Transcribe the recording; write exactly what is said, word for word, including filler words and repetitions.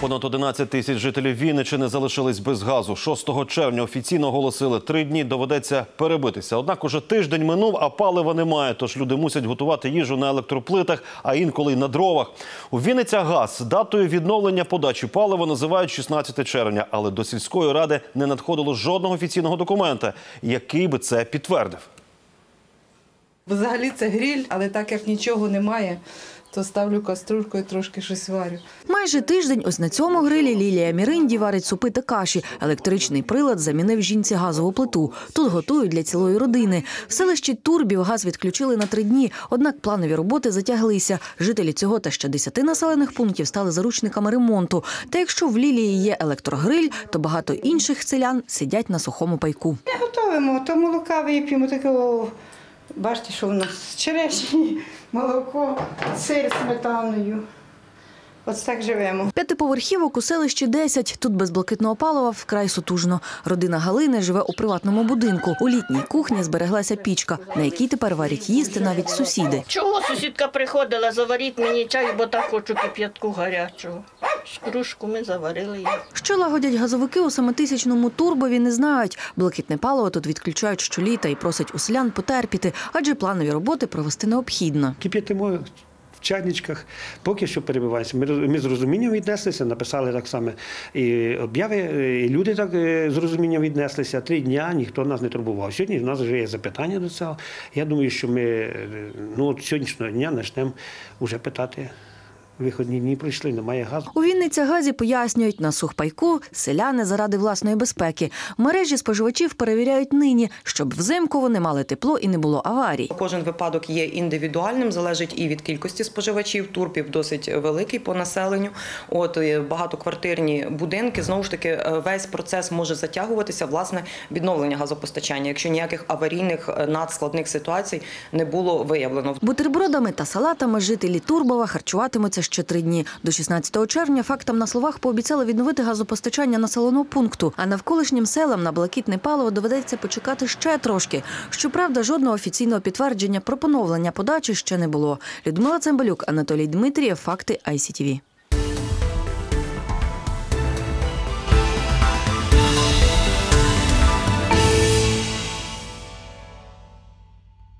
Понад одинадцять тисяч жителів Вінниччини залишились без газу. шостого червня офіційно оголосили, три дні доведеться перебитися. Однак уже тиждень минув, а палива немає, тож люди мусять готувати їжу на електроплитах, а інколи й на дровах. У Вінницягаз датою відновлення подачі палива називають шістнадцяте червня, але до сільської ради не надходило жодного офіційного документа, який би це підтвердив. Взагалі це гриль, але так як нічого немає, то ставлю каструльку і трошки щось варю. Майже тиждень ось на цьому грилі Лілія Міринді варить супи та каші. Електричний прилад замінив жінці газову плиту. Тут готують для цілої родини. В селищі Турбів газ відключили на три дні, однак планові роботи затяглися. Жителі цього та ще десяти населених пунктів стали заручниками ремонту. Та якщо в Лілії є електрогриль, то багато інших селян сидять на сухому пайку. Ми готуємо, то молока вип'ємо, такого. Бачите, що в нас черешні, молоко, сир з сметаною. Ось так живемо. П'ятиповерхівок у селищі десять. Тут без блакитного палива вкрай сутужно. Родина Галини живе у приватному будинку. У літній кухні збереглася пічка, на якій тепер варять їсти навіть сусіди. Чого сусідка приходила, заваріть мені чаю, бо так хочу кип'ятку гарячого. Кружку ми заварили її. Що лагодять газовики у семитисячному Турбові, не знають. Блакитне паливо тут відключають щоліта і просять у селян потерпіти, адже планові роботи провести необхідно. Кип'ятимо в чайничках, поки що перебивається. Ми, ми з розумінням віднеслися, написали так само і об'яви, і люди так з розумінням віднеслися. Три дня ніхто нас не турбував. Сьогодні в нас вже є запитання до цього. Я думаю, що ми ну, сьогоднішнього дня почнемо вже питати. Виходні дні прийшли, немає газу. У Вінницягазі пояснюють, на сухпайку селяни заради власної безпеки. Мережі споживачів перевіряють нині, щоб взимку вони мали тепло і не було аварій. Кожен випадок є індивідуальним, залежить і від кількості споживачів. Турбів досить великий по населенню. От багатоквартирні будинки, знову ж таки, весь процес може затягуватися, власне, відновлення газопостачання, якщо ніяких аварійних надскладних ситуацій не було виявлено. Бутербродами та салатами жителі Турбова харчуватимуться ще три дні. До шістнадцятого червня фактам на словах пообіцяли відновити газопостачання населеного пункту, а навколишнім селам на блакитне паливо доведеться почекати ще трошки. Щоправда, жодного офіційного підтвердження про поновлення подачі ще не було. Людмила Цимбалюк, Анатолій Дмитрієв, факти ай сі ті ві.